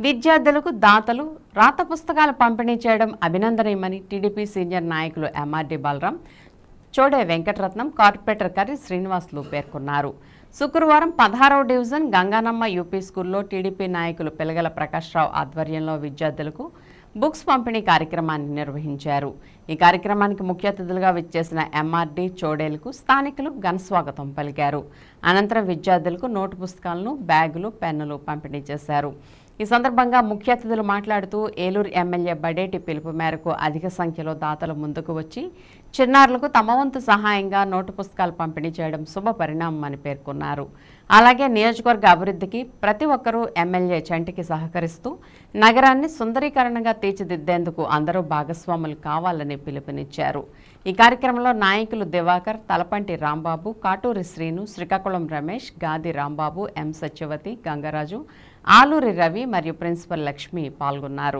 విద్యార్థులకు దాతలు రాత పుస్తకాలు పంపిణీ చేయడం అభినందనీయమని టీడీపీ సీనియర్ నాయకులు ఎంఆర్డి బాలరాం, చోడే వెంకటరత్నం, కార్పొరేటర్ కర్రి శ్రీనివాసులు పేర్కొన్నారు. శుక్రవారం 16వ డివిజన్ గంగానమ్మ యూపీ స్కూల్లో టీడీపీ నాయకులు పిలగల ప్రకాశ్రావు ఆధ్వర్యంలో విద్యార్థులకు బుక్స్ పంపిణీ కార్యక్రమాన్ని నిర్వహించారు. ఈ కార్యక్రమానికి ముఖ్య అతిథులుగా విచ్చేసిన ఎంఆర్డి చోడేలకు స్థానికులు ఘనస్వాగతం పలికారు. అనంతరం విద్యార్థులకు నోటు పుస్తకాలను, బ్యాగులు, పెన్నులు పంపిణీ చేశారు. ఈ సందర్భంగా ముఖ్య అతిథులు మాట్లాడుతూ ఏలూరు ఎమ్మెల్యే బడేటి పిలుపు మేరకు అధిక సంఖ్యలో దాతలు ముందుకు వచ్చి చిన్నారులకు తమ వంతు సహాయంగా నోటు పుస్తకాలు పంపిణీ చేయడం శుభ పరిణామమని పేర్కొన్నారు. అలాగే నియోజకవర్గ అభివృద్ధికి ప్రతి ఒక్కరూ ఎమ్మెల్యే చంటికి సహకరిస్తూ నగరాన్ని సుందరీకరణగా తీర్చిదిద్దేందుకు అందరూ భాగస్వాములు కావాలని పిలుపునిచ్చారు. ఈ కార్యక్రమంలో నాయకులు దివాకర్, తలపంటి రాంబాబు, కాటూరి శ్రీను, శ్రీకాకుళం రమేష్, గాది రాంబాబు, ఎం సత్యవతి, గంగరాజు, ఆలూరి రవి మరియు ప్రిన్సిపల్ లక్ష్మి పాల్గొన్నారు.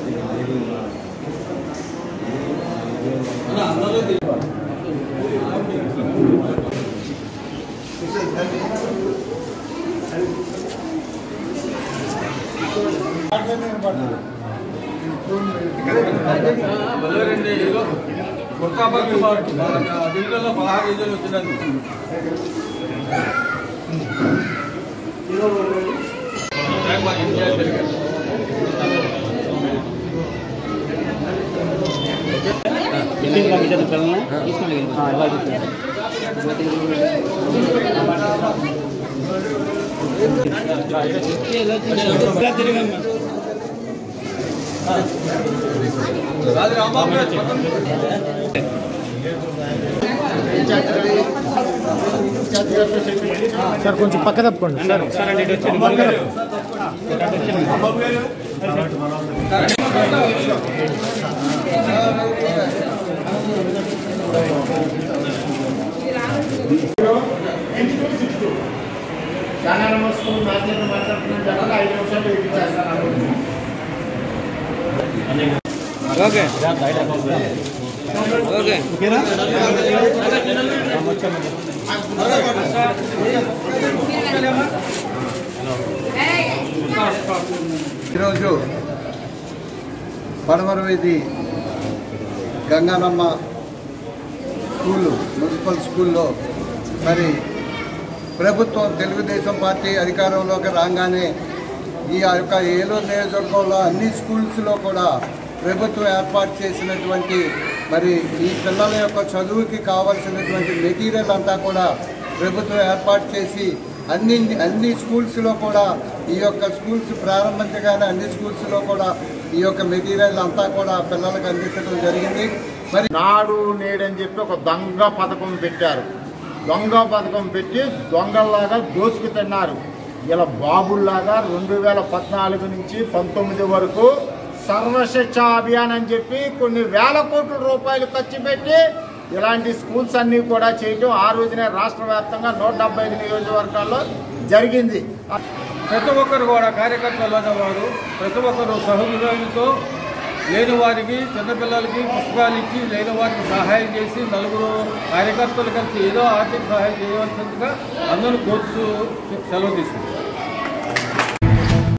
సార్ కొంచెం పక్క తప్పుకోండి సార్. ఓకే ఈరోజు పడమరవేది గంగానమ్మ స్కూలు, మున్సిపల్ స్కూల్లో మరి ప్రభుత్వం తెలుగుదేశం పార్టీ అధికారంలోకి రాగానే ఈ యొక్క ఏలూరు నియోజకవర్గంలో అన్ని స్కూల్స్లో కూడా ప్రభుత్వం ఏర్పాటు చేసినటువంటి మరి ఈ పిల్లల యొక్క చదువుకి కావాల్సినటువంటి మెటీరియల్ అంతా కూడా ప్రభుత్వం ఏర్పాటు చేసి అన్ని స్కూల్స్లో కూడా ఈ యొక్క స్కూల్స్ ప్రారంభించగానే అన్ని స్కూల్స్లో కూడా ఈ యొక్క మెటీరియల్ అంతా కూడా పిల్లలకు అందించడం జరిగింది. మరి నాడు నేడని చెప్పి ఒక దొంగ పథకం పెట్టారు. దొంగ పథకం పెట్టి దొంగల్లాగా దోసుకు తిన్నారు. ఇలా బాబుల్లాగా 2014 నుంచి 19 వరకు సర్వశిక్ష అభియాన్ అని చెప్పి కొన్ని వేల కోట్ల రూపాయలు ఖర్చు పెట్టి ఇలాంటి స్కూల్స్ అన్నీ కూడా చేయటం ఆ రోజునే రాష్ట్ర వ్యాప్తంగా 175 నియోజకవర్గాల్లో జరిగింది. ప్రతి ఒక్కరు కూడా కార్యకర్తలు అనేవారు ప్రతి ఒక్కరు సహృదయంతో లేని వారికి, చిన్నపిల్లలకి పుస్తకాలు ఇచ్చి లేని వారికి సహాయం చేసి నలుగురు కార్యకర్తలు కలిసి ఏదో ఆర్థిక సహాయం చేయవలసిందిగా అందరూ కోర్సు సెలవు తీసుకుంటారు.